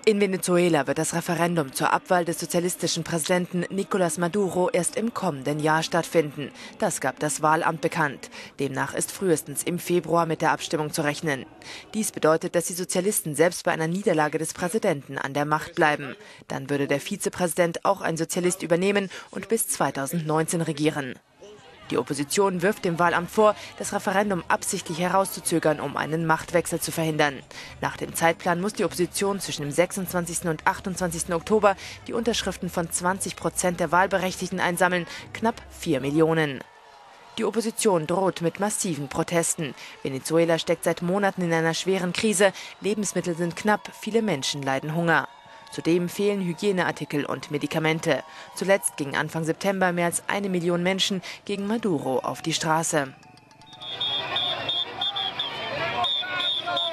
In Venezuela wird das Referendum zur Abwahl des sozialistischen Präsidenten Nicolás Maduro erst im kommenden Jahr stattfinden. Das gab das Wahlamt bekannt. Demnach ist frühestens im Februar mit der Abstimmung zu rechnen. Dies bedeutet, dass die Sozialisten selbst bei einer Niederlage des Präsidenten an der Macht bleiben. Dann würde der Vizepräsident, auch ein Sozialist, übernehmen und bis 2019 regieren. Die Opposition wirft dem Wahlamt vor, das Referendum absichtlich herauszuzögern, um einen Machtwechsel zu verhindern. Nach dem Zeitplan muss die Opposition zwischen dem 26. und 28. Oktober die Unterschriften von 20% der Wahlberechtigten einsammeln, knapp 4 Millionen. Die Opposition droht mit massiven Protesten. Venezuela steckt seit Monaten in einer schweren Krise. Lebensmittel sind knapp, viele Menschen leiden Hunger. Zudem fehlen Hygieneartikel und Medikamente. Zuletzt gingen Anfang September mehr als 1 Million Menschen gegen Maduro auf die Straße.